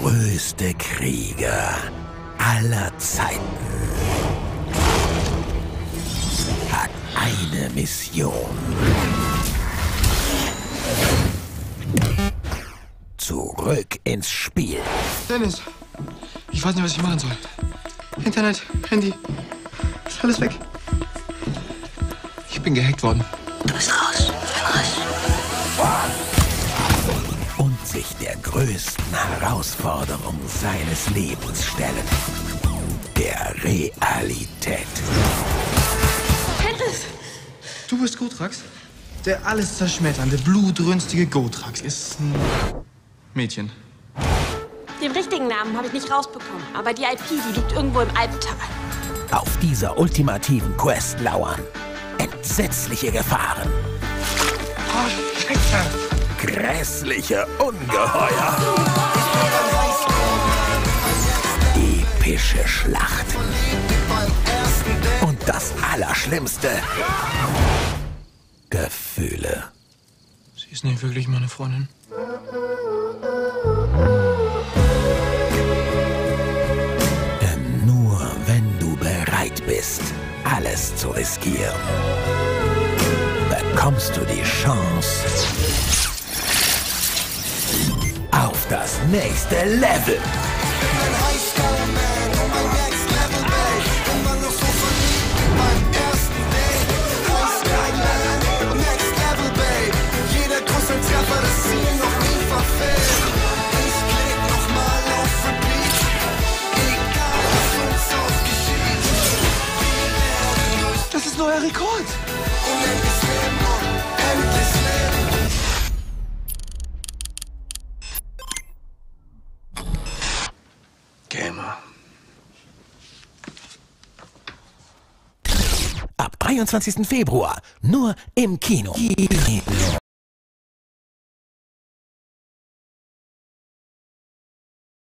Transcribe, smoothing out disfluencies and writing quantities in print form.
größte Krieger aller Zeiten hat eine Mission. Zurück ins Spiel. Dennis, ich weiß nicht, was ich machen soll. Internet, Handy, ist alles weg. Ich bin gehackt worden. Du bist raus. Und sich der größten Herausforderung seines Lebens stellen. Der Realität. Dennis! Du bist Gotrax? Der alles zerschmetternde, blutrünstige Gotrax ist ein Mädchen. Den richtigen Namen habe ich nicht rausbekommen, aber die IP, die liegt irgendwo im Alpental. Auf dieser ultimativen Quest lauern entsetzliche Gefahren. Oh, Scheiße! Grässliche Ungeheuer. Epische Schlachten. Und das Allerschlimmste: Gefühle. Sie ist nicht wirklich meine Freundin. Denn nur wenn du bereit bist, alles zu riskieren, bekommst du die Chance auf das nächste Level. Das ist neuer Rekord! Gamer. Ab 23. Februar nur im Kino.